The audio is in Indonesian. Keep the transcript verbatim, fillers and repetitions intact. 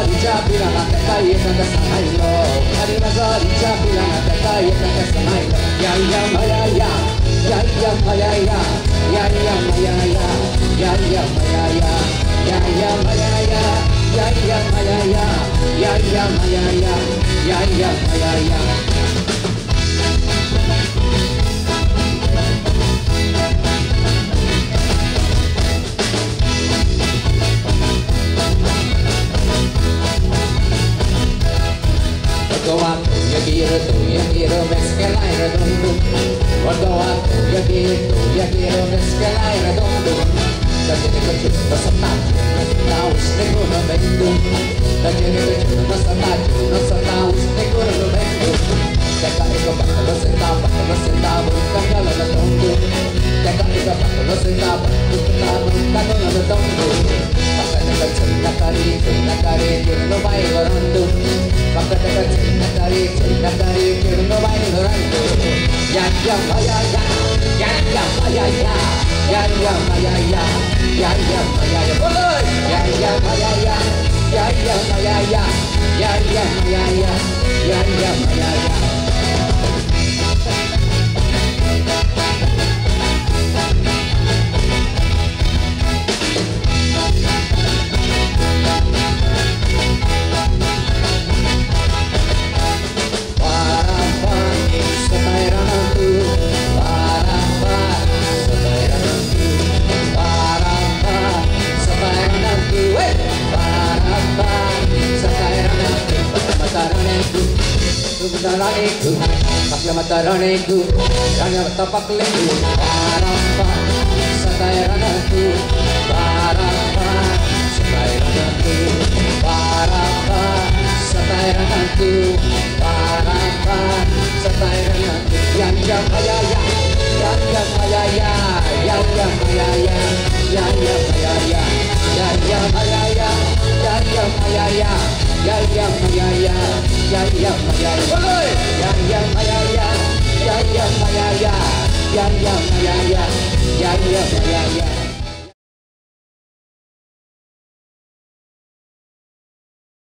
りじゃビラなんてかいなんかさないのありながりじゃビラなんてかいなんかさないのやいやまやややいやまやややいやまやややいやまやややいやまやややいやまやややいやまやややいやまややPerdoa tu ya quiero tu ya quiero ves que el aire redondo Perdoa tu ya quiero tu ya quiero ves que el aire redondo Da tiene que yo no saltaje no usted no vendo Da tiene que yo no saltaje no saltaje usted no vendo Da carico bajo no sentaba no sentaba cambia la redondo Da carico bajo no sentaba no sentaba cambia la redondo Maka dekat cerita kari cerita kari no baik redondo Maka dekat cerita kari cerita kari no baik redondo Ya ya ya ya ya ya ya ya ya ya ya ya ya ya ya ya boleh ya ya ya ya ya ya ya ya ya ya ya ya ya ya ya ya Mataraneku, pakai mataraneku, jangan tapak leku. Barapa, satayanaku, barapa, satayanaku, barapa, satayanaku, barapa, satayanaku. Yang yang kaya ya, yang yang kaya ya, yang yang kaya ya, yang yang kaya ya, yang yang kaya ya, yang yang kaya ya. Ya ya ya ya ya ya ya boleh ya ya ya ya ya ya ya ya ya ya ya ya ya ya ya